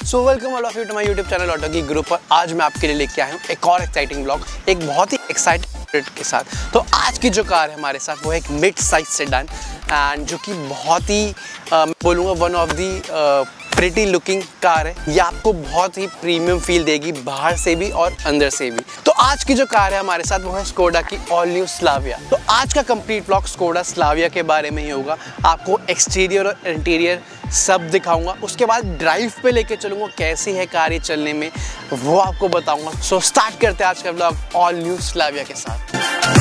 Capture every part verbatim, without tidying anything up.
So welcome all of you to my YouTube channel auto की group पर। आज मैं आपके लिए लेके आया हूँ एक और एक्साइटिंग ब्लॉग, एक बहुत ही एक्साइटेड के साथ। तो आज की जो कार है हमारे साथ वो है एक मिड साइज सेडान, एंड जो कि बहुत ही मैं बोलूँगा one of the pretty looking car है। ये आपको बहुत ही प्रीमियम फील देगी बाहर से भी और अंदर से भी। तो आज की जो कार है हमारे साथ वो है स्कोडा की ऑल न्यू स्लाविया। तो आज का कंप्लीट व्लॉग स्कोडा स्लाविया के बारे में ही होगा। आपको एक्सटीरियर और इंटीरियर सब दिखाऊंगा, उसके बाद ड्राइव पे लेके चलूंगा, कैसी है कार ये चलने में वो आपको बताऊंगा। सो स्टार्ट करते हैं आज का व्लॉग ऑल न्यू स्लाविया के साथ।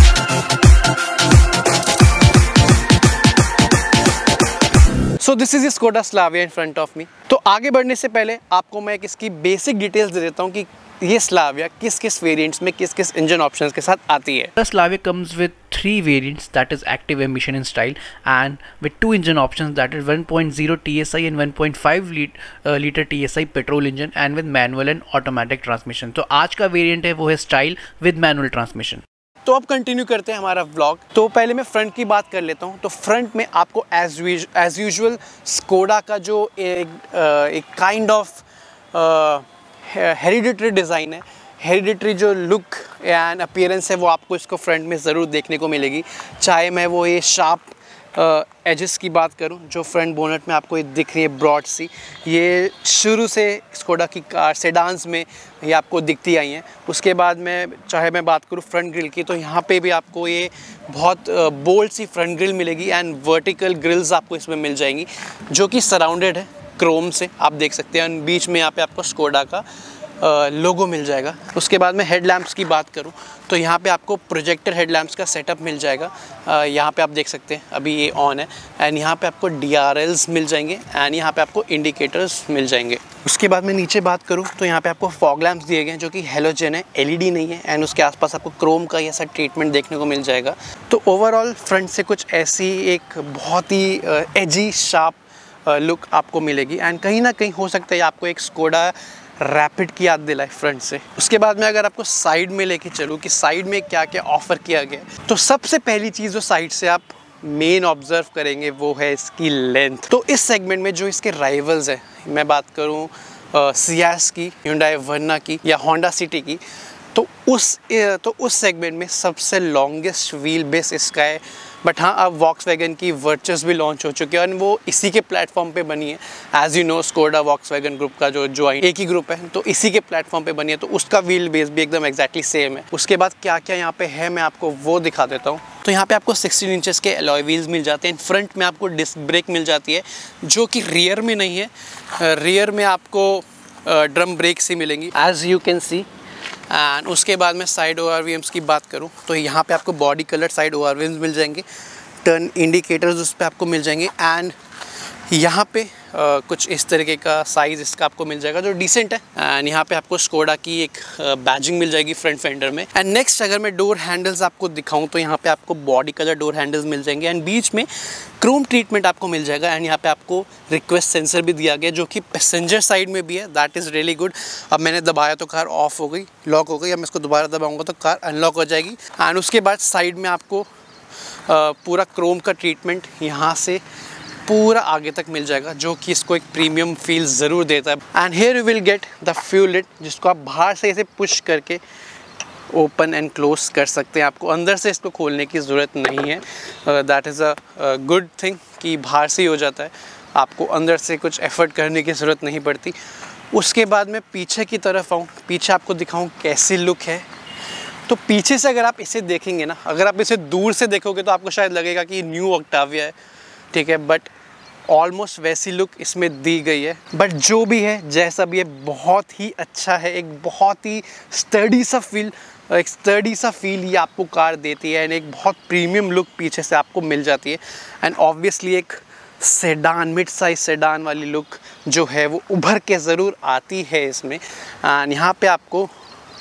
So this is Skoda Slavia in front of me. तो आगे बढ़ने से पहले आपको मैं इसकी बेसिक डिटेल्स दे देता हूँ कि ये स्लाविया किस किस वेरिएंट्स में किस किस इंजन ऑप्शंस के साथ आती है। The Slavia comes with three variants, that is active emission in style, and with two engine options, that is one point zero T S I and one point five lit, uh, liter T S I petrol engine, and with manual and automatic transmission. तो आज का variant है वो है style with manual transmission. तो अब continue करते हैं हमारा व्लॉग। तो पहले मैं फ्रंट की बात कर लेता हूँ। तो फ्रंट में आपको एज एज यूजुअल स्कोडा का जो एक एक काइंड ऑफ हेरिडिटरी डिज़ाइन है, हेरिडिटरी जो लुक एंड अपीयरेंस है वो आपको इसको फ्रंट में ज़रूर देखने को मिलेगी। चाहे मैं वो ये शार्प एजेस की बात करूं जो फ्रंट बोनट में आपको ये दिख रही है ब्रॉड सी, ये शुरू से स्कोडा की कार सेडान्स में ये आपको दिखती आई हैं। उसके बाद में चाहे मैं बात करूं फ्रंट ग्रिल की, तो यहाँ पे भी आपको ये बहुत बोल्ड सी फ्रंट ग्रिल मिलेगी एंड वर्टिकल ग्रिल्स आपको इसमें मिल जाएंगी जो कि सराउंडेड है क्रोम से, आप देख सकते हैं। बीच में यहाँ पे आपको स्कोडा का लोगो मिल जाएगा। उसके बाद में हेडलैम्प्स की बात करूं तो यहाँ पे आपको प्रोजेक्टर हेडलैम्प्स का सेटअप मिल जाएगा। यहाँ पे आप देख सकते हैं अभी ये ऑन है, एंड यहाँ पे आपको डी आर एल्स मिल जाएंगे एंड यहाँ पे आपको इंडिकेटर्स मिल जाएंगे। उसके बाद में नीचे बात करूँ तो यहाँ पे आपको फॉग लैम्प्स दिए गए हैं जो कि हेलोजन है, एल ई डी नहीं है, एंड उसके आसपास आपको क्रोम का ऐसा ट्रीटमेंट देखने को मिल जाएगा। तो ओवरऑल फ्रंट से कुछ ऐसी एक बहुत ही एजी शार्प लुक आपको मिलेगी, एंड कहीं ना कहीं हो सकता है आपको एक स्कोडा रैपिड की याद दिलाए फ्रंट से। उसके बाद में अगर आपको साइड में लेके चलूँ कि साइड में क्या क्या ऑफर किया गया, तो सबसे पहली चीज़ जो साइड से आप मेन ऑब्जर्व करेंगे वो है इसकी लेंथ। तो इस सेगमेंट में जो इसके राइवल्स है, मैं बात करूँ सियास की, Hyundai वर्ना की या होंडा सिटी की, तो उस तो उस सेगमेंट में सबसे लॉन्गेस्ट व्हील बेस इसका है। बट हाँ, अब वॉक्सवैगन की वर्चस भी लॉन्च हो चुकी है और वो इसी के प्लेटफॉर्म पे बनी है। As you know Skoda Volkswagen group का जो ज्वाइन एक ही ग्रुप है, तो इसी के प्लेटफॉर्म पे बनी है, तो उसका व्हील बेस भी एकदम एक्जैक्टली सेम है। उसके बाद क्या क्या यहाँ पे है मैं आपको वो दिखा देता हूँ। तो यहाँ पे आपको सिक्सटीन इंचेस के अलॉय व्हील्स मिल जाते हैं। फ्रंट में आपको डिस्क ब्रेक मिल जाती है जो कि रियर में नहीं है, रियर में आपको ड्रम ब्रेक्स ही मिलेंगी as you can see. And उसके बाद में side O R V Ms की बात करूँ तो यहाँ पे आपको body colour side O R V Ms मिल जाएंगे, टर्न इंडिकेटर्स उस पर आपको मिल जाएंगे, एंड यहाँ पे uh, कुछ इस तरीके का साइज़ इसका आपको मिल जाएगा जो डिसेंट है। एंड यहाँ पे आपको स्कोडा की एक बैजिंग uh, मिल जाएगी फ्रंट फेंडर में। एंड नेक्स्ट अगर मैं डोर हैंडल्स आपको दिखाऊं तो यहाँ पे आपको बॉडी कलर डोर हैंडल्स मिल जाएंगे एंड बीच में क्रोम ट्रीटमेंट आपको मिल जाएगा। एंड यहाँ पे आपको रिक्वेस्ट सेंसर भी दिया गया जो कि पैसेंजर साइड में भी है, दैट इज़ रियली गुड। अब मैंने दबाया तो कार ऑफ हो गई, लॉक हो गई, अब मैं इसको दोबारा दबाऊँगा तो कार अनलॉक हो जाएगी। एंड उसके बाद साइड में आपको Uh, पूरा क्रोम का ट्रीटमेंट यहाँ से पूरा आगे तक मिल जाएगा जो कि इसको एक प्रीमियम फील ज़रूर देता है। And here you will get the fuel lid जिसको आप बाहर से इसे पुश करके ओपन एंड क्लोज कर सकते हैं। आपको अंदर से इसको खोलने की ज़रूरत नहीं है, that is a good thing कि बाहर से ही हो जाता है, आपको अंदर से कुछ एफर्ट करने की ज़रूरत नहीं पड़ती। उसके बाद मैं पीछे की तरफ आऊँ, पीछे आपको दिखाऊँ कैसी लुक है। तो पीछे से अगर आप इसे देखेंगे ना, अगर आप इसे दूर से देखोगे तो आपको शायद लगेगा कि न्यू ऑक्टाविया है, ठीक है, बट ऑलमोस्ट वैसी लुक इसमें दी गई है। बट जो भी है जैसा भी है बहुत ही अच्छा है, एक बहुत ही स्टडी सा फील एक स्टडी सा फील ये आपको कार देती है एंड एक बहुत प्रीमियम लुक पीछे से आपको मिल जाती है। एंड ऑब्वियसली एक सेडान, मिड साइज सेडान वाली लुक जो है वो उभर के ज़रूर आती है इसमें। एंड यहाँ पे आपको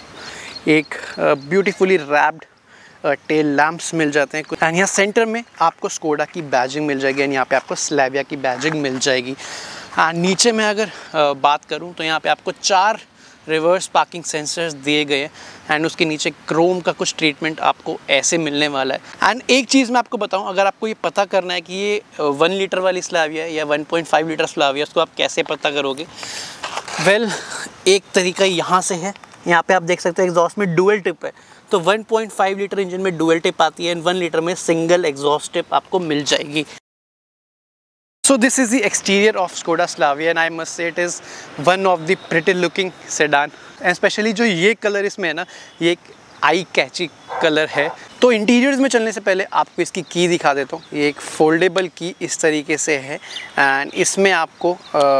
एक ब्यूटीफुली रैप्ड टेल लैम्प्स मिल जाते हैं एंड यहाँ सेंटर में आपको स्कोडा की बैजिंग मिल जाएगी एंड यहाँ पे आपको स्लाविया की बैजिंग मिल जाएगी। एंड नीचे में अगर uh, बात करूँ तो यहाँ पे आपको चार रिवर्स पार्किंग सेंसर्स दिए गए हैं एंड उसके नीचे क्रोम का कुछ ट्रीटमेंट आपको ऐसे मिलने वाला है। एंड एक चीज़ मैं आपको बताऊं, अगर आपको ये पता करना है कि ये वन लीटर वाली स्लाविया है या one point five litre Slavia, उसको आप कैसे पता करोगे? वेल well, एक तरीका यहाँ से है। यहाँ पे आप देख सकते हैं एग्जॉस्ट में डुअल टिप है, तो one point five litre engine में डुअल टिप आती है एंड वन लीटर में सिंगल एग्जॉस्ट टिप आपको मिल जाएगी। So this is the exterior of Skoda Slavia and I must say it is one of the pretty looking sedan and especially जो ये colour इसमें है ना, ये एक आई कैची कलर है। तो इंटीरियर्स में चलने से पहले आपको इसकी की दिखा देता हूँ। ये एक फोल्डेबल की इस तरीके से है एंड इसमें आपको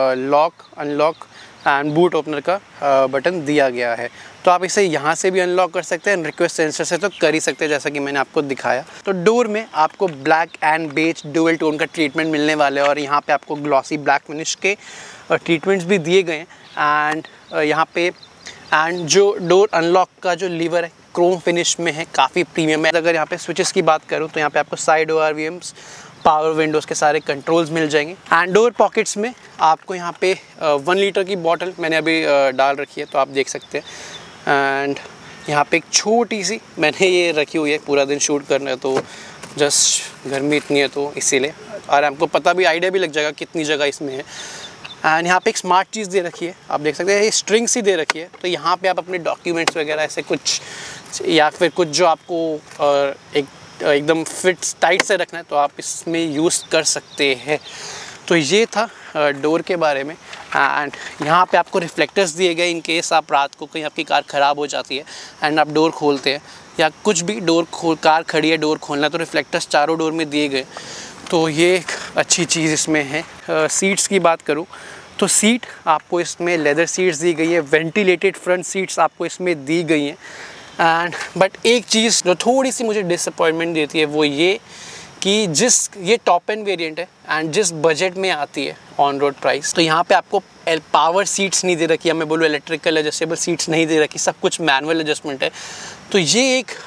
lock unlock and boot opener का बटन दिया गया है, तो आप इसे यहाँ से भी अनलॉक कर सकते हैं, रिक्वेस्ट सेंसर से तो कर ही सकते हैं जैसा कि मैंने आपको दिखाया। तो डोर में आपको black and beige dual tone का ट्रीटमेंट मिलने वाला है और यहाँ पे आपको ग्लॉसी ब्लैक फिनिश के ट्रीटमेंट्स भी दिए गए हैं एंड यहाँ पे एंड जो डोर अनलॉक का जो लीवर है क्रोम फिनिश में है, काफ़ी प्रीमियम है। अगर यहाँ पे स्विचेस की बात करूँ तो यहाँ पे आपको side O R V Ms, power windows के सारे कंट्रोल्स मिल जाएंगे एंड डोर पॉकेट्स में आपको यहाँ पे वन लीटर की बॉटल मैंने अभी डाल रखी है, तो आप देख सकते हैं। एंड यहाँ पे एक छोटी सी मैंने ये रखी हुई है, पूरा दिन शूट करना है तो जस्ट गर्मी इतनी है तो इसीलिए, और आपको पता भी आइडिया भी लग जाएगा कितनी जगह इसमें है। एंड यहाँ पे एक स्मार्ट चीज़ दे रखी है, आप देख सकते हैं ये स्ट्रिंग सी दे रखी है, तो यहाँ पे आप अपने डॉक्यूमेंट्स वगैरह ऐसे कुछ या फिर कुछ जो आपको एक एकदम फिट टाइट से रखना है तो आप इसमें यूज़ कर सकते हैं। तो ये था डोर के बारे में एंड यहाँ पे आपको रिफ्लेक्टर्स दिए गए इन केस आप रात को कहीं आपकी कार ख़राब हो जाती है एंड आप डोर खोलते हैं या कुछ भी डोर खोल कार खड़ी है डोर खोलना, तो रिफ्लेक्टर्स चारों डोर में दिए गए, तो ये एक अच्छी चीज़ इसमें है। सीट्स की बात करूँ तो सीट आपको इसमें लेदर सीट्स दी गई है, वेंटिलेटेड फ्रंट सीट्स आपको इसमें दी गई हैं एंड बट एक चीज़ जो थोड़ी सी मुझे डिसअपॉइंटमेंट देती है वो ये कि जिस ये टॉप एंड वेरिएंट है एंड जिस बजट में आती है ऑन रोड प्राइस, तो यहाँ पे आपको एल पावर सीट्स नहीं दे रखी है, मैं बोलूँ इलेक्ट्रिकल एडजस्टेबल सीट्स नहीं दे रखी, सब कुछ मैनुअल एडजस्टमेंट है, तो ये एक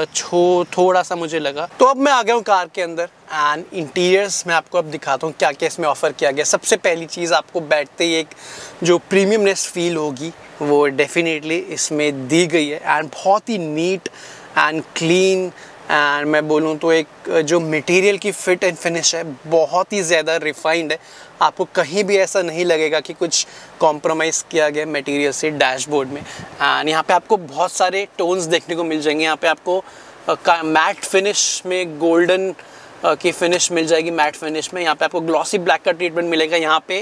छो थोड़ा सा मुझे लगा। तो अब मैं आ गया हूँ कार के अंदर एंड इंटीरियर्स में आपको अब दिखाता हूँ क्या क्या इसमें ऑफ़र किया गया। सबसे पहली चीज़ आपको बैठते ही एक जो प्रीमियमनेस फील होगी वो डेफिनेटली इसमें दी गई है एंड बहुत ही नीट एंड क्लीन एंड मैं बोलूँ तो एक जो मटेरियल की फिट एंड फिनिश है बहुत ही ज़्यादा रिफाइंड है, आपको कहीं भी ऐसा नहीं लगेगा कि कुछ कॉम्प्रोमाइज़ किया गया मटेरियल से डैशबोर्ड में। एंड यहाँ पे आपको बहुत सारे टोन्स देखने को मिल जाएंगे। यहाँ पे आपको मैट फिनिश में गोल्डन की फिनिश मिल जाएगी, मैट फिनिश में। यहाँ पे आपको ग्लॉसी ब्लैक का ट्रीटमेंट मिलेगा। यहाँ पे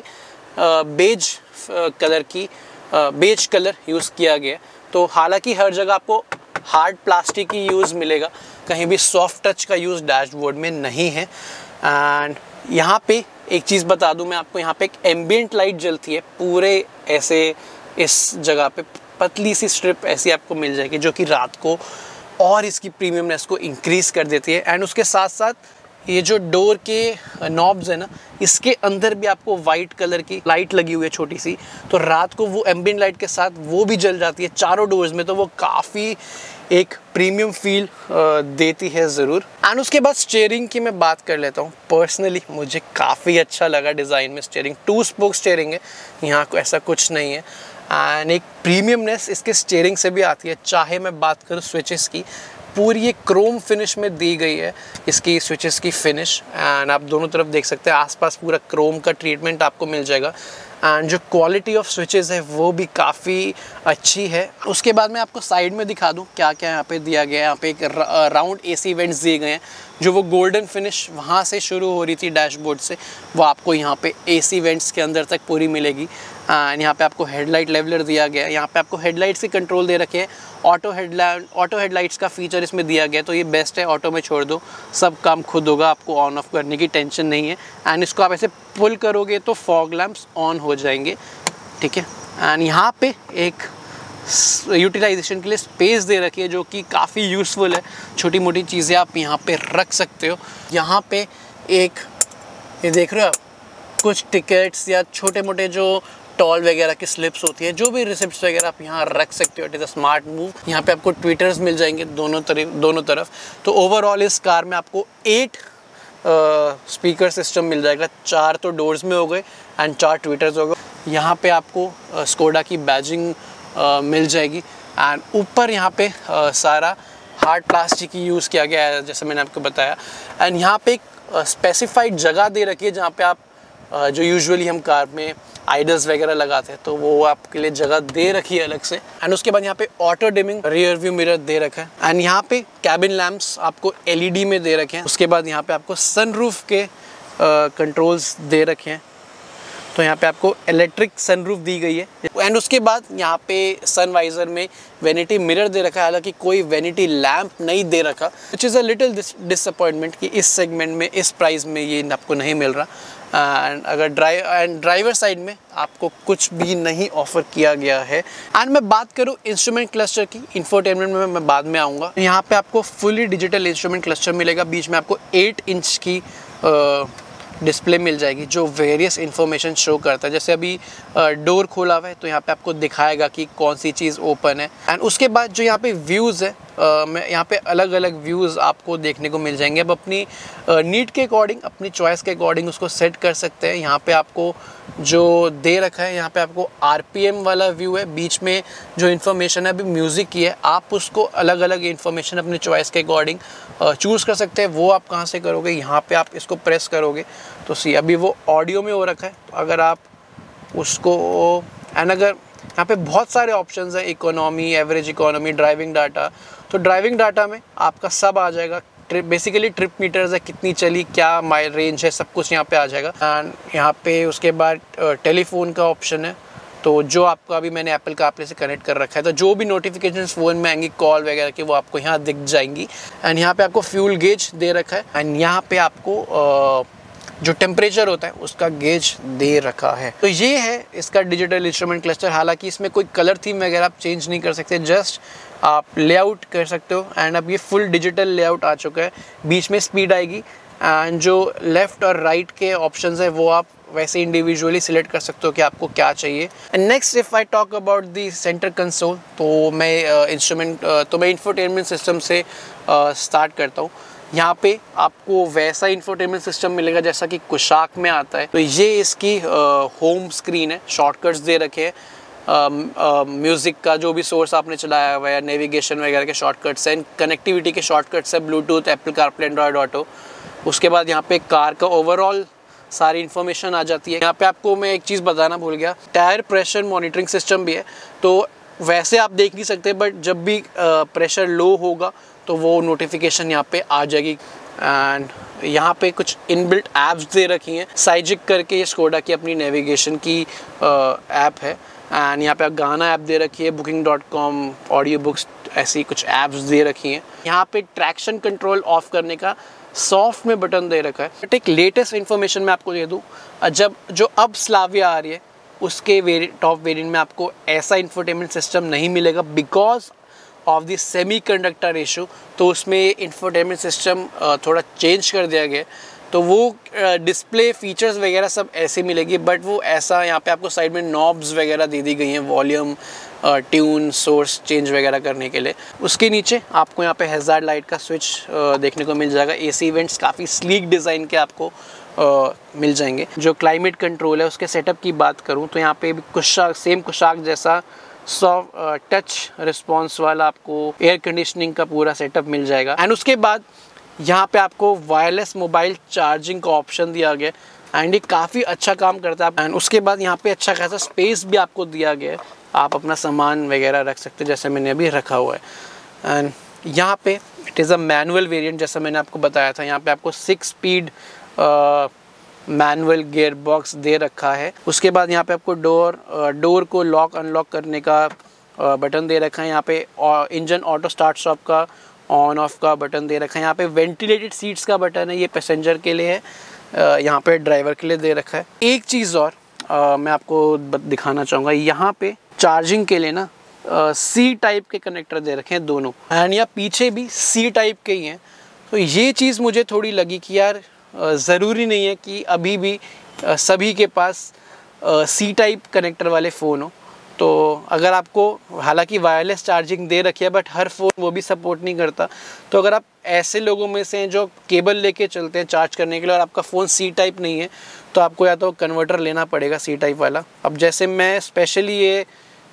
बेज कलर की बेज कलर यूज़ किया गया, तो हालांकि हर जगह आपको हार्ड प्लास्टिक की यूज़ मिलेगा, कहीं भी सॉफ्ट टच का यूज़ डैशबोर्ड में नहीं है। एंड यहाँ पे एक चीज़ बता दूँ मैं आपको, यहाँ पे एक एम्बियंट लाइट जलती है पूरे ऐसे इस जगह पे, पतली सी स्ट्रिप ऐसी आपको मिल जाएगी जो कि रात को और इसकी प्रीमियमनेस को इंक्रीज़ कर देती है। एंड उसके साथ साथ ये जो डोर के नॉब्स है ना, इसके अंदर भी आपको वाइट कलर की लाइट लगी हुई है छोटी सी, तो रात को वो एम्बियंट लाइट के साथ वो भी जल जाती है चारों डोर्स में, तो वो काफ़ी एक प्रीमियम फील देती है ज़रूर। एंड उसके बाद स्टीयरिंग की मैं बात कर लेता हूँ। पर्सनली मुझे काफ़ी अच्छा लगा डिज़ाइन में स्टीयरिंग, टू स्पोक स्टीयरिंग है, यहाँ को ऐसा कुछ नहीं है एंड एक प्रीमियमनेस इसके स्टीयरिंग से भी आती है। चाहे मैं बात करूँ स्विचेस की, पूरी ये क्रोम फिनिश में दी गई है इसकी स्विचेस की फिनिश एंड आप दोनों तरफ देख सकते हैं आसपास पूरा क्रोम का ट्रीटमेंट आपको मिल जाएगा एंड जो क्वालिटी ऑफ स्विचेस है वो भी काफ़ी अच्छी है। उसके बाद मैं आपको साइड में दिखा दूं क्या क्या यहाँ पे दिया गया है। यहाँ पे एक राउंड एसी वेंट्स दिए गए हैं, जो वो गोल्डन फिनिश वहाँ से शुरू हो रही थी डैशबोर्ड से, वो आपको यहाँ पे एसी वेंट्स के अंदर तक पूरी मिलेगी। एंड यहाँ पे आपको हेडलाइट लेवलर दिया गया है, यहाँ पे आपको हेडलाइट्स के कंट्रोल दे रखे हैं, ऑटो हेडलाइट ऑटो हेडलाइट्स का फीचर इसमें दिया गया है, तो ये बेस्ट है। ऑटो में छोड़ दो, सब काम खुद होगा, आपको ऑन ऑफ करने की टेंशन नहीं है। एंड इसको आप ऐसे पुल करोगे तो फॉग लैंप्स ऑन हो जाएंगे, ठीक है। एंड यहाँ पे एक यूटिलाइजेशन के लिए स्पेस दे रखी है जो कि काफ़ी यूज़फुल है, छोटी मोटी चीज़ें आप यहाँ पे रख सकते हो। यहाँ पे एक ये देख रहे हो आप, कुछ टिकट्स या छोटे मोटे जो टॉल वगैरह की स्लिप्स होती है, जो भी रिसिप्ट्स वगैरह आप यहाँ रख सकते हो। It is a smart move. यहाँ पे आपको ट्विटर्स मिल जाएंगे दोनों तरफ दोनों तरफ तो ओवरऑल इस कार में आपको एट स्पीकर सिस्टम मिल जाएगा, चार तो डोर्स में हो गए एंड चार ट्विटर्स हो गए। यहाँ पे आपको स्कोडा की बैजिंग आ, मिल जाएगी। एंड ऊपर यहाँ पे आ, सारा हार्ड प्लास्टिक ही यूज़ किया गया है जैसे मैंने आपको बताया। एंड यहाँ पे एक स्पेसिफाइड जगह दे रखी है जहाँ पे आप आ, जो यूजुअली हम कार में आइडल्स वगैरह लगाते हैं तो वो आपके लिए जगह दे रखी है अलग से। एंड उसके बाद यहाँ पे auto dimming rear view mirror दे रखा है। एंड यहाँ पे कैबिन लैंप्स आपको एलईडी में दे रखे हैं। उसके बाद यहाँ पे आपको सनरूफ के कंट्रोल्स दे रखे हैं, तो यहाँ पे आपको इलेक्ट्रिक सनरूफ दी गई है। एंड उसके बाद यहाँ पे सनवाइजर में वैनिटी मिरर दे रखा है, हालांकि कोई वैनिटी लैम्प नहीं दे रखा, which is a little disappointment कि इस सेगमेंट में इस प्राइस में ये आपको नहीं मिल रहा। एंड अगर ड्राइव एंड ड्राइवर साइड में आपको कुछ भी नहीं ऑफर किया गया है। एंड मैं बात करूँ इंस्ट्रूमेंट क्लस्टर की, इंफोटेनमेंट में मैं बाद में आऊँगा। यहाँ पे आपको फुली डिजिटल इंस्ट्रूमेंट क्लस्टर मिलेगा, बीच में आपको एट इंच की डिस्प्ले मिल जाएगी जो वेरियस इन्फॉर्मेशन शो करता है। जैसे अभी डोर खोला हुआ है तो यहाँ पे आपको दिखाएगा कि कौन सी चीज़ ओपन है। एंड उसके बाद जो यहाँ पे व्यूज़ है, uh, मैं यहाँ पे अलग अलग व्यूज़ आपको देखने को मिल जाएंगे। अब अपनी नीड uh, के अकॉर्डिंग, अपनी चॉइस के अकॉर्डिंग उसको सेट कर सकते हैं। यहाँ पे आपको जो दे रखा है, यहाँ पे आपको आरपीएम वाला व्यू है, बीच में जो इन्फॉर्मेशन है अभी म्यूज़िक की है, आप उसको अलग अलग इन्फॉर्मेशन अपनी चॉइस के अकॉर्डिंग चूज़ कर सकते हैं। वो आप कहाँ से करोगे, यहाँ पे आप इसको प्रेस करोगे तो सी अभी वो ऑडियो में हो रखा है, तो अगर आप उसको एंड अगर यहाँ पे बहुत सारे ऑप्शंस हैं, economy, average economy, driving data, तो ड्राइविंग डाटा में आपका सब आ जाएगा। ट्रिप बेसिकली ट्रिप मीटर्स है, कितनी चली, क्या माइल रेंज है, सब कुछ यहाँ पे आ जाएगा। एंड यहाँ पे उसके बाद टेलीफोन का ऑप्शन है, तो जो आपका अभी मैंने एप्पल कारप्ले से कनेक्ट कर रखा है, तो जो भी नोटिफिकेशंस फ़ोन में आएंगी कॉल वगैरह की वो आपको यहाँ दिख जाएंगी। एंड यहाँ पे आपको फ्यूल गेज दे रखा है। एंड यहाँ पे आपको uh, जो टेम्परेचर होता है उसका गेज दे रखा है। तो ये है इसका डिजिटल इंस्ट्रूमेंट क्लस्टर। हालांकि इसमें कोई कलर थीम वगैरह आप चेंज नहीं कर सकते, जस्ट आप लेआउट कर सकते हो। एंड अब ये फुल डिजिटल लेआउट आ चुका है, बीच में स्पीड आएगी एंड जो लेफ़्ट और राइट के ऑप्शंस है वो आप वैसे इंडिविजुअली सिलेक्ट कर सकते हो कि आपको क्या चाहिए। And next if I talk about the centre console, तो मैं इंस्ट्रूमेंट uh, uh, तो मैं इंफोटेनमेंट सिस्टम से स्टार्ट uh, करता हूँ। यहाँ पे आपको वैसा इंफोटेनमेंट सिस्टम मिलेगा जैसा कि कुशाक में आता है। तो ये इसकी होम स्क्रीन है, शॉर्टकट्स दे रखे हैं, म्यूज़िक का जो भी सोर्स आपने चलाया हुआ है, नेविगेशन वगैरह के शॉर्टकट्स हैं, कनेक्टिविटी के शॉर्टकट्स है, Bluetooth, Apple CarPlay, Android Auto. उसके बाद यहाँ पे कार का ओवरऑल सारी इन्फॉर्मेशन आ जाती है। यहाँ पे आपको मैं एक चीज़ बताना भूल गया, टायर प्रेशर मॉनिटरिंग सिस्टम भी है। तो वैसे आप देख नहीं सकते, बट जब भी प्रेशर लो होगा तो वो नोटिफिकेशन यहाँ पे आ जाएगी। एंड यहाँ पे कुछ इनबिल्ट ऐप्स दे रखी हैं, साइजिक करके ये स्कोडा की अपनी नेविगेशन की ऐप है। एंड यहाँ पे गाना ऐप दे रखी है, booking dot com, audio books, ऐसी कुछ ऐप्स दे रखी हैं। यहाँ पे ट्रैक्शन कंट्रोल ऑफ करने का सॉफ्ट में बटन दे रखा है। बट एक लेटेस्ट इन्फॉर्मेशन मैं आपको दे दूँ, जब जो अब स्लाविया आ रही है उसके वेरि टॉप वेरिएंट में आपको ऐसा इंफोटेनमेंट सिस्टम नहीं मिलेगा because of the semiconductor issue. तो उसमें इंफोटेनमेंट सिस्टम थोड़ा चेंज कर दिया गया, तो वो डिस्प्ले फीचर्स वगैरह सब ऐसे मिलेगी, बट वो ऐसा यहाँ पे आपको साइड में नॉब्स वगैरह दे दी गई हैं, वॉल्यूम, ट्यून, सोर्स चेंज वगैरह करने के लिए। उसके नीचे आपको यहाँ पे हैज़ार्ड लाइट का स्विच देखने को मिल जाएगा। एसी वेंट्स काफ़ी स्लीक डिज़ाइन के आपको Uh, मिल जाएंगे। जो क्लाइमेट कंट्रोल है उसके सेटअप की बात करूं तो यहाँ पे भी कुशाक, सेम कुशाक जैसा सॉफ्ट टच रिस्पॉन्स वाला आपको एयर कंडीशनिंग का पूरा सेटअप मिल जाएगा। एंड उसके बाद यहाँ पे आपको वायरलेस मोबाइल चार्जिंग का ऑप्शन दिया गया एंड ये काफ़ी अच्छा काम करता है। एंड उसके बाद यहाँ पे अच्छा खासा स्पेस भी आपको दिया गया है, आप अपना सामान वगैरह रख सकते हैं जैसे मैंने अभी रखा हुआ है। एंड यहाँ पे it is a manual variant, जैसा मैंने आपको बताया था। यहाँ पे आपको six speed manual gear box दे रखा है। उसके बाद यहाँ पे आपको डोर डोर को लॉक अनलॉक करने का बटन दे रखा है। यहाँ पे इंजन ऑटो स्टार्ट स्टॉप का ऑन ऑफ का बटन दे रखा है। यहाँ पे वेंटिलेटेड सीट्स का बटन है, ये पैसेंजर के लिए है, यहाँ पे ड्राइवर के लिए दे रखा है। एक चीज़ और आ, मैं आपको दिखाना चाहूँगा, यहाँ पे चार्जिंग के लिए ना सी टाइप के कनेक्टर दे रखे हैं दोनों, एंड या पीछे भी सी टाइप के ही हैं। तो ये चीज़ मुझे थोड़ी लगी कि यार ज़रूरी नहीं है कि अभी भी सभी के पास सी टाइप कनेक्टर वाले फ़ोन हो। तो अगर आपको, हालांकि वायरलेस चार्जिंग दे रखी है बट हर फ़ोन वो भी सपोर्ट नहीं करता, तो अगर आप ऐसे लोगों में से हैं जो केबल लेके चलते हैं चार्ज करने के लिए और आपका फ़ोन सी टाइप नहीं है, तो आपको या तो कन्वर्टर लेना पड़ेगा सी टाइप वाला। अब जैसे मैं स्पेशली ये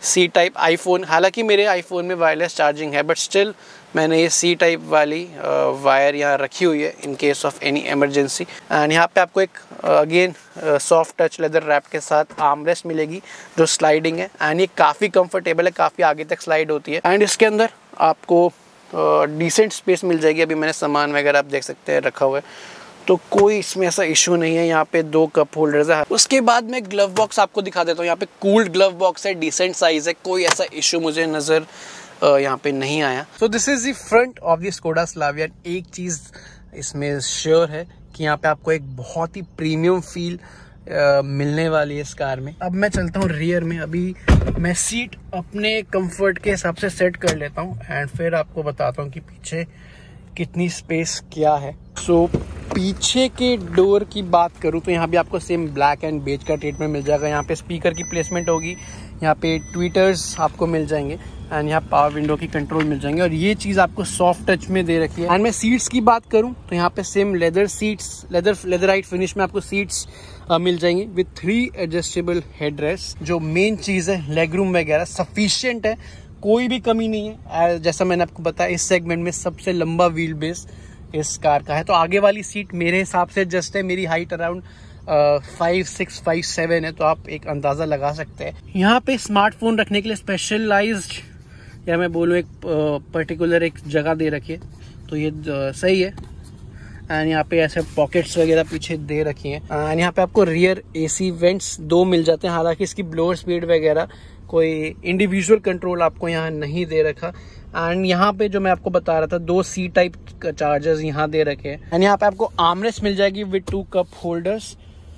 सी टाइप आईफोन, हालांकि मेरे आईफोन में वायरलेस चार्जिंग है, बट स्टिल मैंने ये सी टाइप वाली वायर यहाँ रखी हुई है in case of any emergency. And यहाँ पे आपको एक again soft touch leather wrap के साथ आर्मरेस्ट मिलेगी जो स्लाइडिंग है, एंड ये काफ़ी कंफर्टेबल है, काफ़ी आगे तक स्लाइड होती है। एंड इसके अंदर आपको डिसेंट स्पेस मिल जाएगी। अभी मैंने सामान वगैरह आप देख सकते हैं रखा हुआ है, तो कोई इसमें ऐसा इशू नहीं है। यहाँ पे दो कप होल्डर्स है। उसके बाद मैं ग्लव बॉक्स आपको दिखा देता हूँ। यहाँ पे कूल्ड ग्लव बॉक्स है, डिसेंट साइज है, कोई ऐसा इशू मुझे नज़र यहाँ पे नहीं आया। So this is the front of the Skoda Slavia. एक चीज़ इसमें श्योर है कि यहाँ पे आपको एक बहुत ही प्रीमियम फील Uh, मिलने वाली है इस कार में। अब मैं चलता हूँ रियर में। अभी मैं सीट अपने कंफर्ट के हिसाब से सेट कर लेता हूँ एंड फिर आपको बताता हूँ कि पीछे कितनी स्पेस क्या है। सो so, पीछे के डोर की बात करूँ तो यहाँ भी आपको सेम ब्लैक एंड बेज का ट्रीटमेंट मिल जाएगा। यहाँ पे स्पीकर की प्लेसमेंट होगी, यहाँ पे ट्वीटर्स आपको मिल जाएंगे एंड यहाँ पावर विंडो की कंट्रोल मिल जाएंगे, और ये चीज़ आपको सॉफ्ट टच में दे रखी है। एंड मैं सीट्स की बात करूँ तो यहाँ पे same leather seats, leather leatherite finish में आपको सीट्स मिल जाएंगी विथ थ्री एडजस्टेबल हेडरेस्ट। जो मेन चीज़ है लेग रूम वगैरह सफिशिएंट है, कोई भी कमी नहीं है। जैसा मैंने आपको बताया इस सेगमेंट में सबसे लंबा व्हील बेस इस कार का है। तो आगे वाली सीट मेरे हिसाब से एडजस्ट है। मेरी height around five six five seven है, तो आप एक अंदाज़ा लगा सकते हैं। यहाँ पे स्मार्टफोन रखने के लिए स्पेशलाइज्ड, या मैं बोलूँ एक पर्टिकुलर एक जगह दे रखी है, तो ये सही है। एंड यहाँ पे ऐसे पॉकेट्स वगैरह पीछे दे रखी हैं। एंड यहाँ पे आपको रियर एसी वेंट्स दो मिल जाते हैं, हालांकि इसकी ब्लोअर स्पीड वगैरह कोई इंडिविजुअल कंट्रोल आपको यहाँ नहीं दे रखा। एंड यहाँ पे जो मैं आपको बता रहा था दो सी टाइप चार्जर्स यहाँ दे रखे हैं। एंड यहाँ पे आपको आर्मरेस्ट मिल जाएगी विद टू कप होल्डर्स।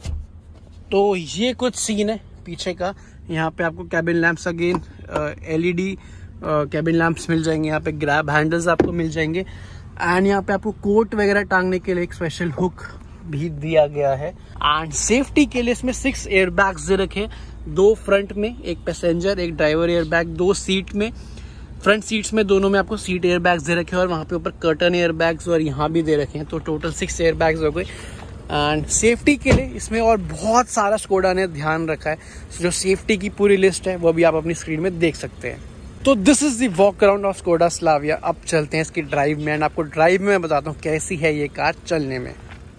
तो ये कुछ सीन है पीछे का। यहाँ पे आपको cabin lamps again LED cabin lamps मिल जाएंगे। यहाँ पे ग्रैब हैंडल्स आपको मिल जाएंगे एंड यहाँ पे आपको कोट वगैरह टांगने के लिए एक स्पेशल हुक भी दिया गया है। एंड सेफ्टी के लिए इसमें सिक्स एयर बैग्स दे रखे हैं, दो फ्रंट में, एक पैसेंजर एक ड्राइवर एयर बैग, दो सीट में, फ्रंट सीट्स में दोनों में आपको सीट एयर बैग्स दे रखे हैं, और वहाँ पे ऊपर कर्टन एयर बैग्स और यहाँ भी दे रखे हैं। तो टोटल सिक्स एयर बैग्स हो गए। एंड सेफ्टी के लिए इसमें और बहुत सारा स्कोडा ने ध्यान रखा है। जो सेफ्टी की पूरी लिस्ट है वो भी आप अपनी स्क्रीन में देख सकते हैं। तो this is the walk around of Skoda Slavia. अब चलते हैं इसकी ड्राइव में एंड आपको ड्राइव में मैं बताता हूँ कैसी है ये कार चलने में।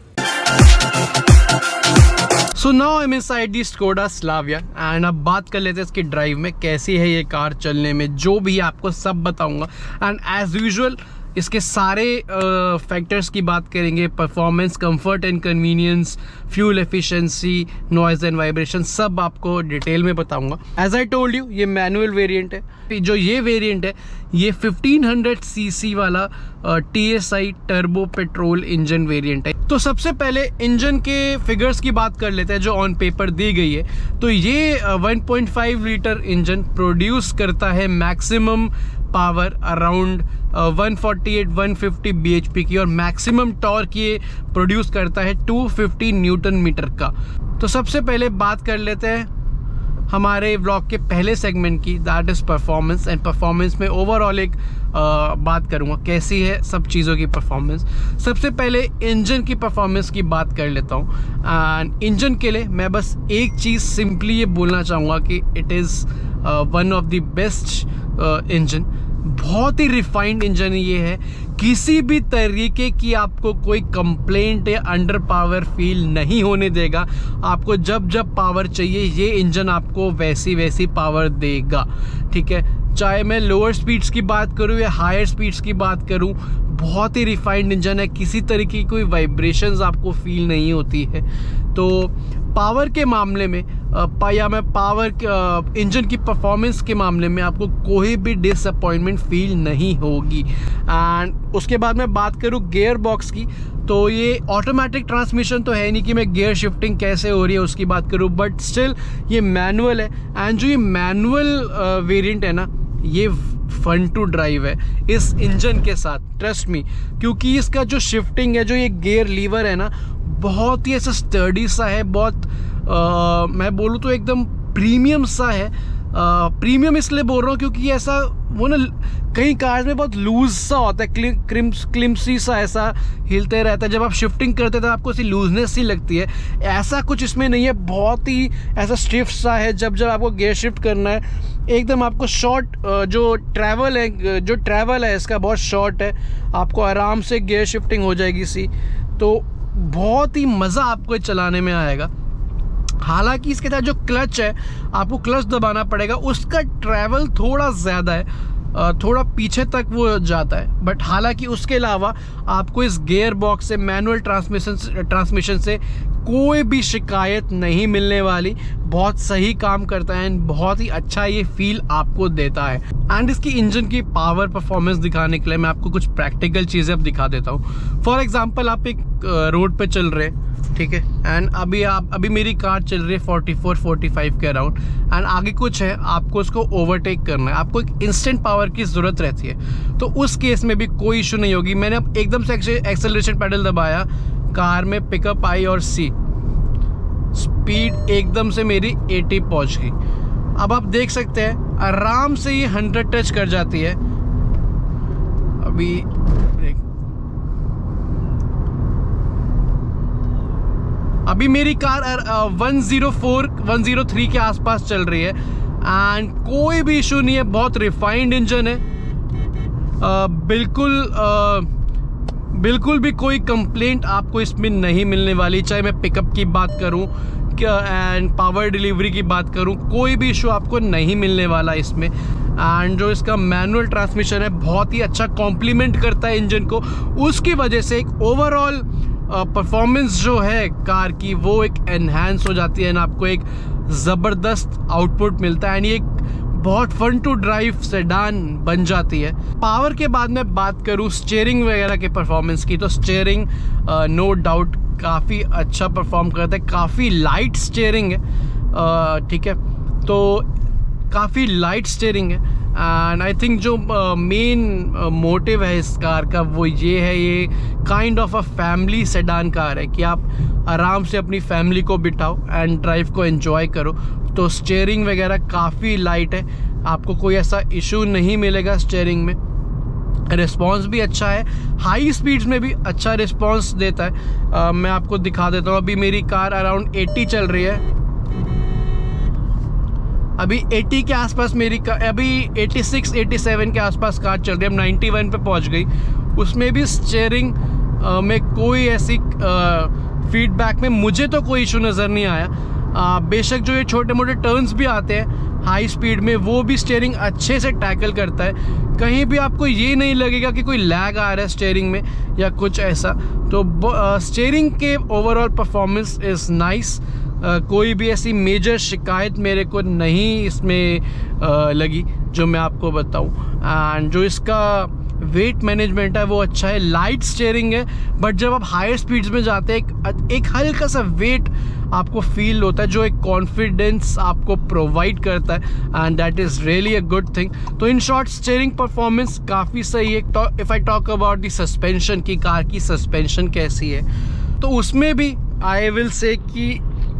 So now I am inside the Skoda Slavia and अब बात कर लेते हैं इसकी ड्राइव में कैसी है ये कार चलने में, जो भी आपको सब बताऊंगा। एंड एज यूजुअल इसके सारे फैक्टर्स uh, की बात करेंगे, performance, comfort and convenience, fuel efficiency, noise and vibration, सब आपको डिटेल में बताऊंगा। एज आई टोल्ड यू ये मैनुअल वेरिएंट है। जो ये वेरिएंट है ये फिफ्टीन हंड्रेड सीसी वाला T S I turbo petrol engine variant है। तो सबसे पहले इंजन के फिगर्स की बात कर लेते हैं जो ऑन पेपर दी गई है। तो ये one point five litre engine produce करता है maximum power around one forty eight one fifty BHP की, और मैक्सिमम टॉर्क ये प्रोड्यूस करता है टू फिफ्टी न्यूटन मीटर का। तो सबसे पहले बात कर लेते हैं हमारे ब्लॉग के पहले सेगमेंट की, that is performance. And performance में ओवरऑल एक आ, बात करूँगा कैसी है सब चीज़ों की परफॉर्मेंस। सबसे पहले इंजन की परफॉर्मेंस की बात कर लेता हूँ। एंड इंजन के लिए मैं बस एक चीज़ सिंपली ये बोलना चाहूँगा कि it is one of the best engine. बहुत ही रिफाइंड इंजन ये है, किसी भी तरीके की आपको कोई कंप्लेंट या अंडर पावर फील नहीं होने देगा। आपको जब जब पावर चाहिए ये इंजन आपको वैसी वैसी पावर देगा, ठीक है। चाहे मैं लोअर स्पीड्स की बात करूं या हायर स्पीड्स की बात करूं, बहुत ही रिफाइंड इंजन है, किसी तरीके की कोई वाइब्रेशंस आपको फील नहीं होती है। तो पावर के मामले में या मैं पावर इंजन की परफॉर्मेंस के मामले में आपको कोई भी डिसअपॉइंटमेंट फील नहीं होगी। एंड उसके बाद मैं बात करूं गियर बॉक्स की, तो ये ऑटोमेटिक ट्रांसमिशन तो है नहीं कि मैं गियर शिफ्टिंग कैसे हो रही है उसकी बात करूं, बट स्टिल ये मैनुअल है। एंड जो ये मैनुअल वेरिएंट है ना, ये फन टू ड्राइव है इस इंजन के साथ, ट्रस्ट मी, क्योंकि इसका जो शिफ्टिंग है, जो ये गियर लीवर है ना, बहुत ही ऐसा स्टर्डी सा है, बहुत आ, मैं बोलूँ तो एकदम प्रीमियम सा है। प्रीमियम इसलिए बोल रहा हूँ क्योंकि ऐसा वो ना कई कार्स में बहुत लूज सा होता है, क्रिम्स क्लिम्सी सा ऐसा हिलते रहता है, जब आप शिफ्टिंग करते हैं तो आपको ऐसी लूजनेस सी लगती है। ऐसा कुछ इसमें नहीं है, बहुत ही ऐसा स्टिफ सा है। जब जब आपको गियर शिफ्ट करना है एकदम आपको शॉर्ट, जो ट्रैवल है जो ट्रैवल है इसका बहुत शॉर्ट है, आपको आराम से गियर शिफ्टिंग हो जाएगी सी। तो बहुत ही मज़ा आपको चलाने में आएगा। हालांकि इसके साथ जो क्लच है आपको क्लच दबाना पड़ेगा, उसका ट्रैवल थोड़ा ज़्यादा है, थोड़ा पीछे तक वो जाता है, बट हालांकि उसके अलावा आपको इस गियर बॉक्स से, मैनुअल ट्रांसमिशन ट्रांसमिशन से कोई भी शिकायत नहीं मिलने वाली। बहुत सही काम करता है एंड बहुत ही अच्छा ये फील आपको देता है। एंड इसकी इंजन की पावर परफॉर्मेंस दिखाने के लिए मैं आपको कुछ प्रैक्टिकल चीज़ें अब दिखा देता हूँ। फॉर एग्जांपल आप एक रोड पे चल रहे हैं, ठीक है, एंड अभी आप अभी मेरी कार चल रही है फोर्टी फोर फोर्टी फाइव के अराउंड, एंड आगे कुछ है, आपको उसको ओवरटेक करना है, आपको एक इंस्टेंट पावर की ज़रूरत रहती है। तो उस केस में भी कोई इशू नहीं होगी। मैंने अब एकदम से एक्सेलरेशन पेडल दबाया, कार में पिकअप आई और सी स्पीड एकदम से मेरी अस्सी पहुंच गई। अब आप देख सकते हैं आराम से ये हंड्रेड टच कर जाती है। अभी अभी मेरी car one zero four one zero three के आसपास चल रही है एंड कोई भी इशू नहीं है। बहुत रिफाइंड इंजन है, आ, बिल्कुल आ, बिल्कुल भी कोई कंप्लेंट आपको इसमें नहीं मिलने वाली। चाहे मैं पिकअप की बात करूं एंड पावर डिलीवरी की बात करूं, कोई भी इशू आपको नहीं मिलने वाला इसमें। एंड जो इसका मैनुअल ट्रांसमिशन है बहुत ही अच्छा कॉम्प्लीमेंट करता है इंजन को, उसकी वजह से एक ओवरऑल परफॉर्मेंस जो है कार की वो एक एनहांस हो जाती है ना, आपको एक ज़बरदस्त आउटपुट मिलता है एंड ये बहुत फन टू ड्राइव सेडान बन जाती है। पावर के बाद मैं बात करूं स्टीयरिंग वगैरह के परफॉर्मेंस की, तो स्टीयरिंग नो डाउट काफ़ी अच्छा परफॉर्म करता है, काफ़ी लाइट स्टीयरिंग है, ठीक है, तो काफ़ी लाइट स्टीयरिंग है। एंड आई थिंक जो मेन मोटिव है इस कार का वो ये है, ये kind of a family sedan car है कि आप आराम से अपनी फैमिली को बिठाओ एंड ड्राइव को एंजॉय करो। तो स्टीयरिंग वगैरह काफ़ी लाइट है, आपको कोई ऐसा इशू नहीं मिलेगा स्टीयरिंग में। रिस्पॉन्स भी अच्छा है, हाई स्पीड्स में भी अच्छा रिस्पॉन्स देता है। आ, मैं आपको दिखा देता हूँ। अभी मेरी कार अराउंड अस्सी चल रही है, अभी अस्सी के आसपास मेरी कार, अभी छियासी सत्तासी के आसपास कार चल रही है, अब इक्यानवे पे पहुंच गई। उसमें भी स्टीयरिंग में कोई ऐसी फीडबैक में मुझे तो कोई इशू नज़र नहीं आया। आ, बेशक जो ये छोटे मोटे टर्न्स भी आते हैं हाई स्पीड में, वो भी स्टीयरिंग अच्छे से टैकल करता है। कहीं भी आपको ये नहीं लगेगा कि कोई लैग आ रहा है स्टीयरिंग में या कुछ ऐसा। तो स्टीयरिंग के ओवरऑल परफॉर्मेंस इज़ नाइस। कोई भी ऐसी मेजर शिकायत मेरे को नहीं इसमें आ, लगी जो मैं आपको बताऊं। एंड जो इसका वेट मैनेजमेंट है वो अच्छा है, लाइट स्टीयरिंग है, बट जब आप हायर स्पीड्स में जाते हैं एक, एक हल्का सा वेट आपको फील होता है जो एक कॉन्फिडेंस आपको प्रोवाइड करता है and that is really a good thing. तो इन शॉर्ट स्टीयरिंग परफॉर्मेंस काफ़ी सही है। If I talk about the suspension की, कार की सस्पेंशन कैसी है, तो उसमें भी आई विल से कि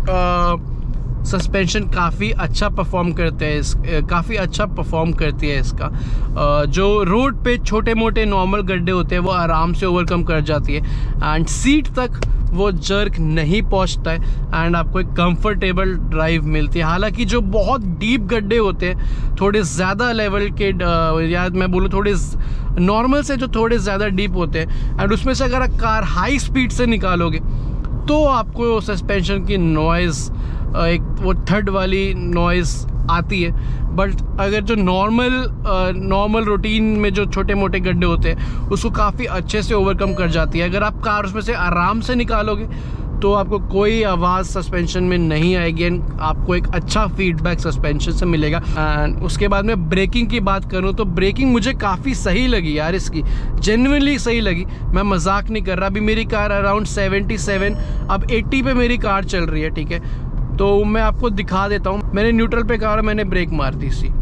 सस्पेंशन काफ़ी अच्छा परफॉर्म करते हैं, इस काफ़ी अच्छा परफॉर्म करती है इसका। uh, जो रोड पे छोटे मोटे नॉर्मल गड्ढे होते हैं वो आराम से ओवरकम कर जाती है एंड सीट तक वो जर्क नहीं पहुंचता है एंड आपको एक कंफर्टेबल ड्राइव मिलती है। हालांकि जो बहुत डीप गड्ढे होते हैं, थोड़े ज़्यादा लेवल के, या मैं बोलूँ थोड़े नॉर्मल से जो थोड़े ज़्यादा डीप होते हैं, एंड उसमें से अगर कार हाई स्पीड से निकालोगे तो आपको सस्पेंशन की नॉइज़, एक वो थर्ड वाली नॉइज़ आती है। बट अगर जो नॉर्मल नॉर्मल रूटीन में जो छोटे मोटे गड्ढे होते हैं उसको काफ़ी अच्छे से ओवरकम कर जाती है। अगर आप कार उसमें से आराम से निकालोगे तो आपको कोई आवाज़ सस्पेंशन में नहीं आएगी एंड आपको एक अच्छा फीडबैक सस्पेंशन से मिलेगा। एंड उसके बाद में ब्रेकिंग की बात करूं तो ब्रेकिंग मुझे काफ़ी सही लगी यार, इसकी जेन्युइनली सही लगी, मैं मजाक नहीं कर रहा। अभी मेरी कार अराउंड सेवेंटी सेवन, अब अस्सी पे मेरी कार चल रही है, ठीक है, तो मैं आपको दिखा देता हूँ। मैंने न्यूट्रल पे कार, मैंने ब्रेक मार दी सी,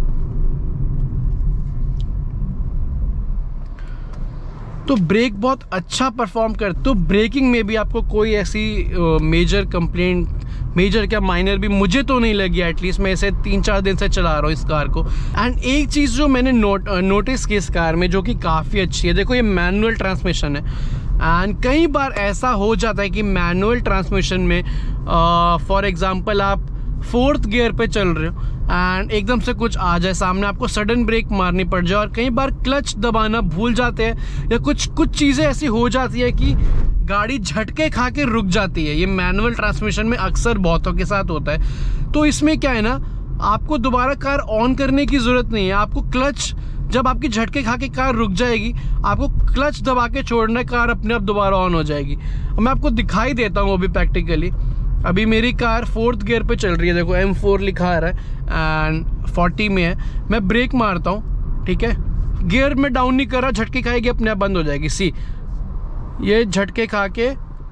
तो ब्रेक बहुत अच्छा परफॉर्म कर। तो ब्रेकिंग में भी आपको कोई ऐसी मेजर कंप्लेंट मेजर क्या माइनर भी मुझे तो नहीं लगी, एटलीस्ट मैं इसे तीन चार दिन से चला रहा हूँ इस कार को। एंड एक चीज़ जो मैंने नोट नोटिस की इस कार में जो कि काफ़ी अच्छी है, देखो ये मैनुअल ट्रांसमिशन है। एंड कई बार ऐसा हो जाता है कि मैनुअल ट्रांसमिशन में फॉर एग्जांपल आप फोर्थ गियर पे चल रहे हो एंड एकदम से कुछ आ जाए सामने, आपको सडन ब्रेक मारनी पड़ जाए, और कई बार क्लच दबाना भूल जाते हैं या कुछ कुछ चीज़ें ऐसी हो जाती है कि गाड़ी झटके खा के रुक जाती है। ये मैनुअल ट्रांसमिशन में अक्सर बहुतों के साथ होता है। तो इसमें क्या है ना, आपको दोबारा कार ऑन करने की ज़रूरत नहीं है, आपको क्लच जब आपकी झटके खा के कार रुक जाएगी, आपको क्लच दबा के छोड़ना, कार अपने आप दोबारा ऑन हो जाएगी। मैं आपको दिखाई देता हूँ अभी प्रैक्टिकली। अभी मेरी कार फोर्थ गियर पे चल रही है, देखो एम फोर लिखा आ रहा है एंड फोर्टी में है। मैं ब्रेक मारता हूँ, ठीक है, गियर में डाउन नहीं कर रहा, झटके खाएगी अपने आप बंद हो जाएगी। सी ये झटके खा के,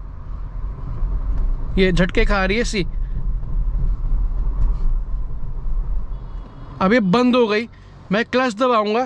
ये झटके खा रही है, सी अब ये बंद हो गई। मैं क्लच दबाऊंगा,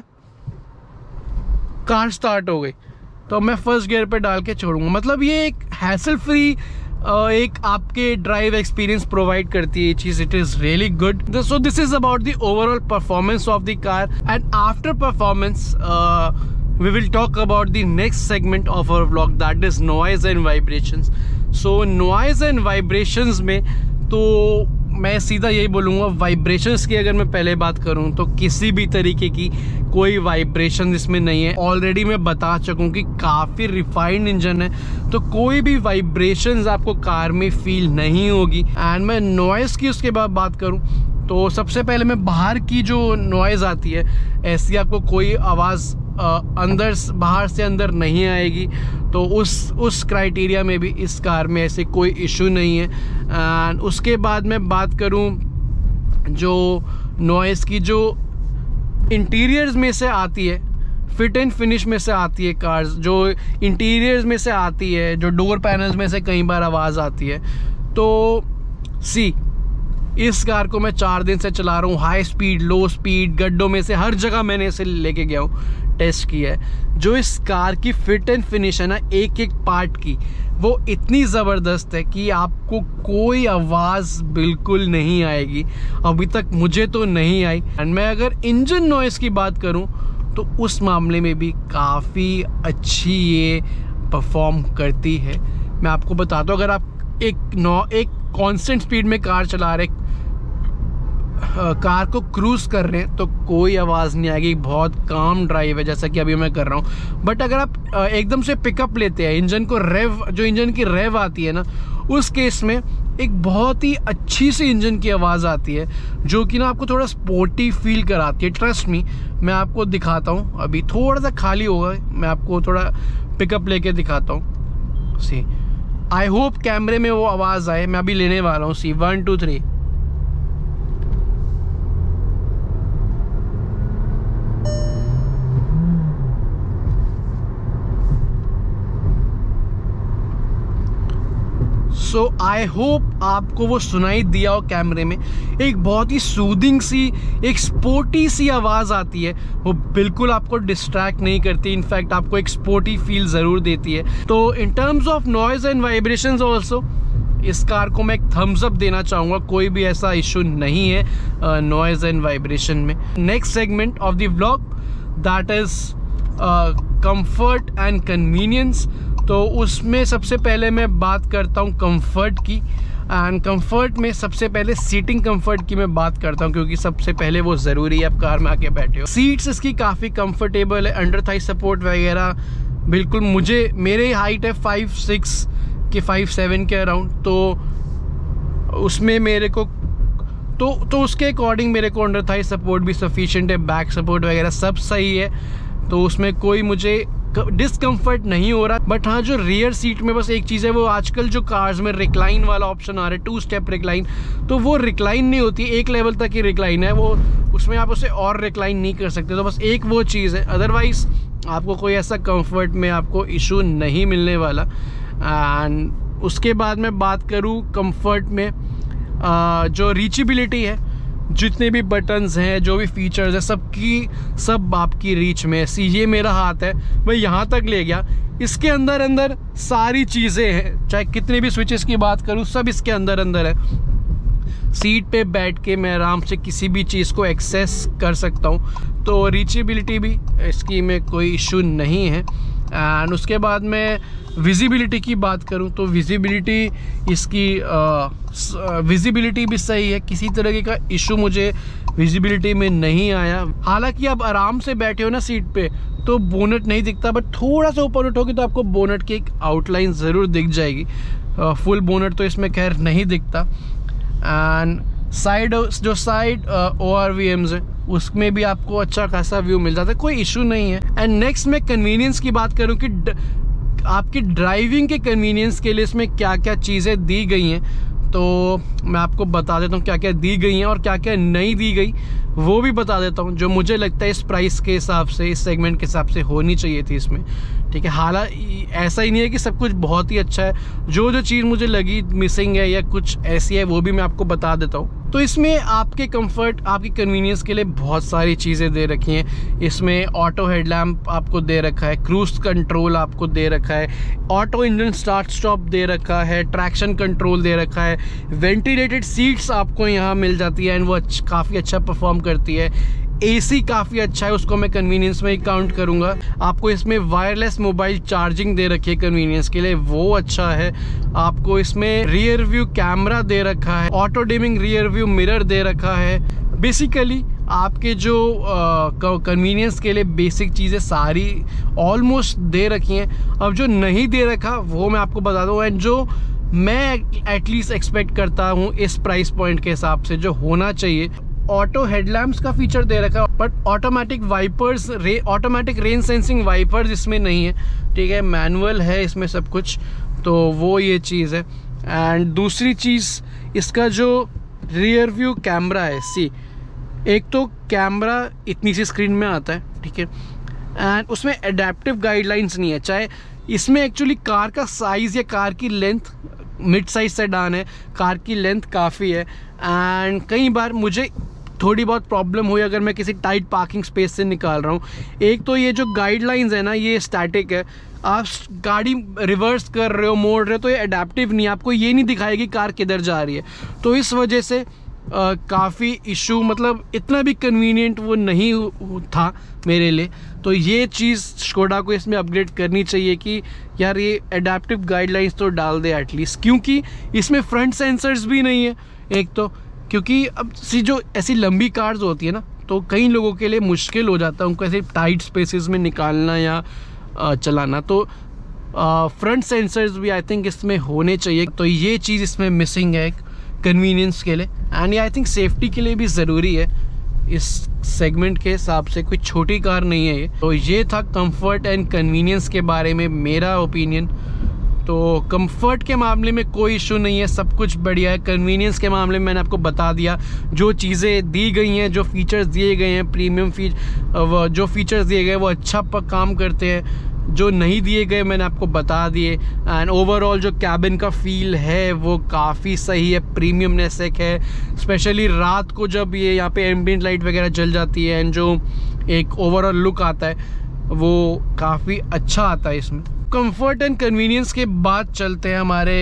कार स्टार्ट हो गई, तो मैं फर्स्ट गियर पे डाल के छोड़ूंगा। मतलब ये एक हैसल फ्री एक आपके ड्राइव एक्सपीरियंस प्रोवाइड करती है ये चीज़। It is really good. So this is about the overall performance of the car and after performance we will talk about the next segment of our vlog, that is noise and vibrations. So noise and vibrations में तो मैं सीधा यही बोलूँगा, vibrations की अगर मैं पहले बात करूँ तो किसी भी तरीके की कोई वाइब्रेशन इसमें नहीं है। ऑलरेडी मैं बता चुका हूँ कि काफ़ी रिफाइंड इंजन है, तो कोई भी वाइब्रेशंस आपको कार में फील नहीं होगी। एंड मैं नॉइज़ की उसके बाद बात करूँ तो सबसे पहले मैं बाहर की जो नॉइज़ आती है, ऐसी आपको कोई आवाज़ अंदर बाहर से अंदर नहीं आएगी, तो उस उस क्राइटेरिया में भी इस कार में ऐसे कोई इशू नहीं है। एंड उसके बाद मैं बात करूं जो नॉइज़ की, जो इंटीरियर्स में से आती है, फिट एंड फिनिश में से आती है कार्स, जो इंटीरियर्स में से आती है, जो डोर पैनल्स में से कई बार आवाज़ आती है। तो सी इस कार को मैं चार दिन से चला रहा हूँ, हाई स्पीड, लो स्पीड, गड्ढों में से हर जगह मैंने इसे लेके गया हूँ, टेस्ट किया है। जो इस कार की फिट एंड फिनिश है ना, एक एक पार्ट की, वो इतनी ज़बरदस्त है कि आपको कोई आवाज़ बिल्कुल नहीं आएगी। अभी तक मुझे तो नहीं आई। एंड मैं अगर इंजन नॉइज़ की बात करूँ तो उस मामले में भी काफ़ी अच्छी ये परफॉर्म करती है। मैं आपको बताता हूँ, अगर आप एक नौ एक कांस्टेंट स्पीड में कार चला रहे, कार को क्रूज़ कर रहे हैं, तो कोई आवाज़ नहीं आएगी, बहुत काम ड्राइव है जैसा कि अभी मैं कर रहा हूँ। बट अगर आप एकदम से पिकअप लेते हैं, इंजन को रेव, जो इंजन की रेव आती है ना, उस केस में एक बहुत ही अच्छी सी इंजन की आवाज़ आती है जो कि ना आपको थोड़ा स्पोर्टी फील कराती है। ट्रस्ट मी, मैं आपको दिखाता हूँ, अभी थोड़ा सा खाली होगा, मैं आपको थोड़ा पिकअप लेके दिखाता हूँ। सी आई होप कैमरे में वो आवाज़ आए, मैं अभी लेने वाला हूँ। See one two three, so I hope आपको वो सुनाई दिया हो कैमरे में। एक बहुत ही सूदिंग सी, एक स्पोर्टी सी आवाज़ आती है, वो बिल्कुल आपको डिस्ट्रैक्ट नहीं करती, इनफैक्ट आपको एक स्पोर्टी फील ज़रूर देती है। तो in terms of noise and vibrations also इस कार को मैं एक थम्स अप देना चाहूँगा, कोई भी ऐसा इशू नहीं है नॉइज़ एंड वाइब्रेशन में। Next segment of the vlog, that is comfort and convenience. तो उसमें सबसे पहले मैं बात करता हूँ कंफर्ट की। एंड कंफर्ट में सबसे पहले सीटिंग कंफर्ट की मैं बात करता हूँ, क्योंकि सबसे पहले वो ज़रूरी है, आप कार में आके बैठे हो। सीट्स इसकी काफ़ी कंफर्टेबल है, अंडर थाई सपोर्ट वगैरह बिल्कुल, मुझे मेरे हाइट है फाइव सिक्स के फाइव सेवन के अराउंड, तो उसमें मेरे को तो तो उसके अकॉर्डिंग मेरे को अंडर थाई सपोर्ट भी सफिशिएंट है, बैक सपोर्ट वगैरह सब सही है, तो उसमें कोई मुझे डिस्कम्फर्ट नहीं हो रहा। बट हाँ, जो रियर सीट में बस एक चीज़ है, वो आजकल जो कार्स में रिक्लाइन वाला ऑप्शन आ रहा है, टू स्टेप रिक्लाइन, तो वो रिक्लाइन नहीं होती, एक लेवल तक ही रिक्लाइन है वो, उसमें आप उसे और रिक्लाइन नहीं कर सकते, तो बस एक वो चीज़ है। अदरवाइज़ आपको कोई ऐसा कंफर्ट में आपको इशू नहीं मिलने वाला। एंड उसके बाद मैं बात करूँ कंफर्ट में, आ, जो रीचेबिलिटी है, जितने भी बटन्स हैं, जो भी फीचर्स हैं, सबकी सब आपकी रीच में। सी ये मेरा हाथ है, मैं यहाँ तक ले गया, इसके अंदर अंदर सारी चीज़ें हैं, चाहे कितने भी स्विचेस की बात करूँ, सब इसके अंदर अंदर है। सीट पे बैठ के मैं आराम से किसी भी चीज़ को एक्सेस कर सकता हूँ। तो रीचेबिलिटी भी इसकी में कोई इशू नहीं है। एंड उसके बाद मैं विजिबिलिटी की बात करूं तो विजिबिलिटी इसकी विजिबिलिटी भी सही है, किसी तरह का इशू मुझे विजिबिलिटी में नहीं आया। हालांकि आप आराम से बैठे हो ना सीट पे तो बोनट नहीं दिखता, बट थोड़ा सा ऊपर उठोगे तो आपको बोनट की एक आउटलाइन ज़रूर दिख जाएगी। फुल बोनट तो इसमें खैर नहीं दिखता। एंड साइड जो side O R V Ms है उसमें भी आपको अच्छा खासा व्यू मिल जाता है, कोई इशू नहीं है। एंड नेक्स्ट मैं कन्वीनियंस की बात करूं कि आपकी ड्राइविंग के कन्वीनियंस के लिए इसमें क्या क्या चीज़ें दी गई हैं, तो मैं आपको बता देता हूँ क्या क्या दी गई हैं और क्या क्या नहीं दी गई वो भी बता देता हूँ, जो मुझे लगता है इस प्राइस के हिसाब से, इस सेगमेंट के हिसाब से होनी चाहिए थी इसमें। ठीक है, हालांकि ऐसा ही नहीं है कि सब कुछ बहुत ही अच्छा है, जो जो चीज़ मुझे लगी मिसिंग है या कुछ ऐसी है वो भी मैं आपको बता देता हूँ। तो इसमें आपके कंफर्ट, आपकी कन्वीनियंस के लिए बहुत सारी चीज़ें दे रखी हैं। इसमें ऑटो हेडलैम्प आपको दे रखा है, क्रूज कंट्रोल आपको दे रखा है, ऑटो इंजन स्टार्ट स्टॉप दे रखा है, ट्रैक्शन कंट्रोल दे रखा है, वेंटिलेटेड सीट्स आपको यहाँ मिल जाती है एंड वो काफ़ी अच्छा परफॉर्म करती है। एसी काफ़ी अच्छा है, उसको मैं कन्वीनियंस में ही काउंट करूँगा। आपको इसमें वायरलेस मोबाइल चार्जिंग दे रखी है कन्वीनियंस के लिए, वो अच्छा है। आपको इसमें रियर व्यू कैमरा दे रखा है, auto dimming rear view mirror दे रखा है। बेसिकली आपके जो कन्वीनियंस के लिए बेसिक चीज़ें सारी ऑलमोस्ट दे रखी हैं। अब जो नहीं दे रखा वो मैं आपको बता दूँ, एंड जो मैं एटलीस्ट एक्सपेक्ट करता हूँ इस प्राइस पॉइंट के हिसाब से जो होना चाहिए, ऑटो हेडलैम्प्स का फीचर दे रखा है, बट ऑटोमेटिक वाइपर्स, रे ऑटोमेटिक रेन सेंसिंग वाइपर्स इसमें नहीं है। ठीक है, मैनुअल है इसमें सब कुछ, तो वो ये चीज़ है। एंड दूसरी चीज़ इसका जो रियर व्यू कैमरा है, सी एक तो कैमरा इतनी सी स्क्रीन में आता है, ठीक है, एंड उसमें एडेप्टिव गाइडलाइंस नहीं है। चाहे इसमें एक्चुअली कार का साइज़ या कार की लेंथ मिड साइज सेडान है, कार की लेंथ काफ़ी है, एंड कई बार मुझे थोड़ी बहुत प्रॉब्लम हुई अगर मैं किसी टाइट पार्किंग स्पेस से निकाल रहा हूँ। एक तो ये जो गाइडलाइंस है ना, ये स्टैटिक है, आप गाड़ी रिवर्स कर रहे हो, मोड़ रहे हो, तो ये अडेप्टिव नहीं है, आपको ये नहीं दिखाएगी कार किधर जा रही है। तो इस वजह से काफ़ी इशू, मतलब इतना भी कन्वीनियंट वो नहीं था मेरे लिए। तो ये चीज़ स्कोडा को इसमें अपग्रेड करनी चाहिए कि यार ये अडेप्टिव गाइडलाइंस तो डाल दे एटलीस्ट, क्योंकि इसमें फ्रंट सेंसर्स भी नहीं है एक तो, क्योंकि अब सी जो ऐसी लंबी कार्स होती है ना, तो कई लोगों के लिए मुश्किल हो जाता है उनको ऐसे टाइट स्पेसेस में निकालना या आ, चलाना। तो फ्रंट सेंसर्स भी आई थिंक इसमें होने चाहिए। तो ये चीज़ इसमें मिसिंग है कन्वीनियंस के लिए, एंड ये आई थिंक सेफ्टी के लिए भी ज़रूरी है इस सेगमेंट के हिसाब से, कोई छोटी कार नहीं है ये। तो ये था कंफर्ट एंड कन्वीनियंस के बारे में मेरा ओपिनियन। तो कंफर्ट के मामले में कोई इशू नहीं है, सब कुछ बढ़िया है। कन्वीनियंस के मामले में मैंने आपको बता दिया, जो चीज़ें दी गई हैं, जो फीचर्स दिए गए हैं, प्रीमियम फीच जो फीचर्स दिए गए वो अच्छा काम करते हैं। जो नहीं दिए गए मैंने आपको बता दिए। एंड ओवरऑल जो कैबिन का फील है वो काफ़ी सही है, प्रीमियमनेस एक है, स्पेशली रात को जब ये यहाँ पे एम्बिएंट लाइट वगैरह जल जाती है, एंड जो एक ओवरऑल लुक आता है वो काफ़ी अच्छा आता है इसमें। कंफर्ट एंड कन्वीनियंस के बाद चलते हैं हमारे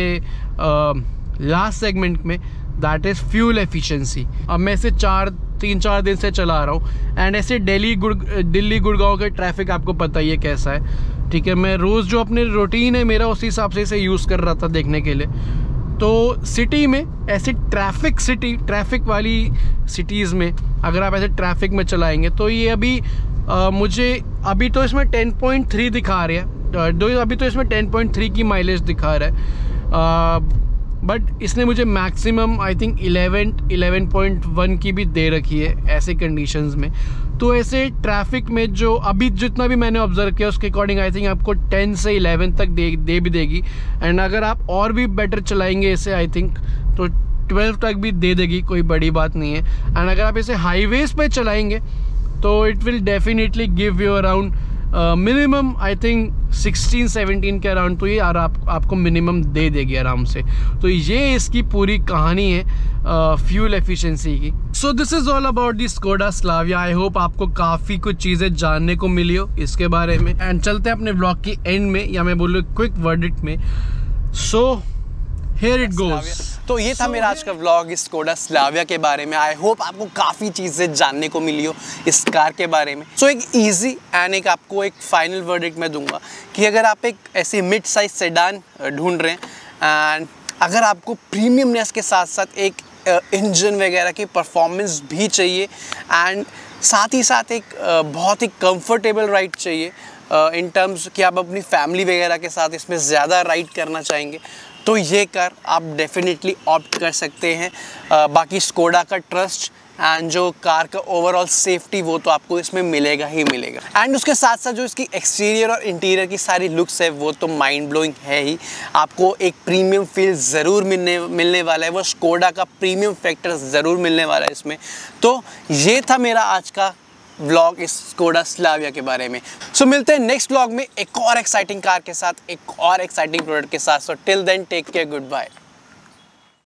लास्ट सेगमेंट में, दैट इज़ फ्यूल एफिशिएंसी। अब मैं इसे चार तीन चार दिन से चला रहा हूँ, एंड ऐसे दिल्ली गुड़ दिल्ली गुड़गांव का ट्रैफिक आपको पता ही है कैसा है। ठीक है, मैं रोज़ जो अपने रूटीन है मेरा उसी हिसाब से इसे यूज़ कर रहा था देखने के लिए। तो सिटी में ऐसे ट्रैफिक सिटी ट्रैफिक वाली सिटीज़ में अगर आप ऐसे ट्रैफिक में चलाएंगे तो ये अभी आ, मुझे अभी तो इसमें टेन पॉइंट थ्री दिखा रहा है, दो अभी तो इसमें टेन पॉइंट थ्री की माइलेज दिखा रहा है, बट इसने मुझे maximum I think eleven eleven point one की भी दे रखी है ऐसे कंडीशंस में। तो ऐसे ट्रैफिक में जो अभी जितना भी मैंने ऑब्जर्व किया उसके अकॉर्डिंग आई थिंक आपको टेन से इलेवन तक दे दे भी देगी, एंड अगर आप और भी बेटर चलाएंगे इसे आई थिंक तो ट्वेल्व तक भी दे देगी, कोई बड़ी बात नहीं है। एंड अगर आप इसे हाईवेज पे चलाएंगे तो it will definitely give you around minimum I think sixteen seventeen के अराउंड, तो ये यार आप, आपको मिनिमम दे देगी आराम से। तो ये इसकी पूरी कहानी है फ्यूल एफिशिएंसी की। So this is all about the Skoda Slavia. I hope आपको काफ़ी कुछ चीज़ें जानने को मिली हो इसके बारे में। एंड चलते हैं अपने ब्लॉग की एंड में, या मैं बोलूँ क्विक वर्डिक्ट में। So here it goes. तो ये था मेरा आज का व्लॉग इस स्कोडा स्लाविया के बारे में। आई होप आपको काफ़ी चीज़ें जानने को मिली हो इस कार के बारे में। सो so, एक इजी एंड एक आपको एक फाइनल वर्डिक्ट मैं दूंगा कि अगर आप एक ऐसे मिड साइज सेडान ढूंढ रहे हैं एंड अगर आपको प्रीमियमनेस के साथ साथ एक इंजन वगैरह की परफॉर्मेंस भी चाहिए एंड साथ ही साथ एक uh, बहुत ही कंफर्टेबल राइड चाहिए इन uh, टर्म्स कि आप अपनी फैमिली वगैरह के साथ इसमें ज़्यादा राइड करना चाहेंगे, तो ये कार आप डेफिनेटली ऑप्ट कर सकते हैं। uh, बाकी स्कोडा का ट्रस्ट एंड जो कार का ओवरऑल सेफ्टी वो तो आपको इसमें मिलेगा ही मिलेगा। एंड उसके साथ साथ जो इसकी एक्सटीरियर और इंटीरियर की सारी लुक्स है वो तो माइंड ब्लोइंग है ही। आपको एक प्रीमियम फील ज़रूर मिलने मिलने वाला है, वो स्कोडा का प्रीमियम फैक्टर ज़रूर मिलने वाला है इसमें। तो ये था मेरा आज का व्लॉग इस स्कोडा स्लाविया के बारे में। सो so, मिलते हैं नेक्स्ट व्लॉग में एक और एक्साइटिंग कार के साथ, एक और एक्साइटिंग प्रोडक्ट के साथ। So till then take care, good bye.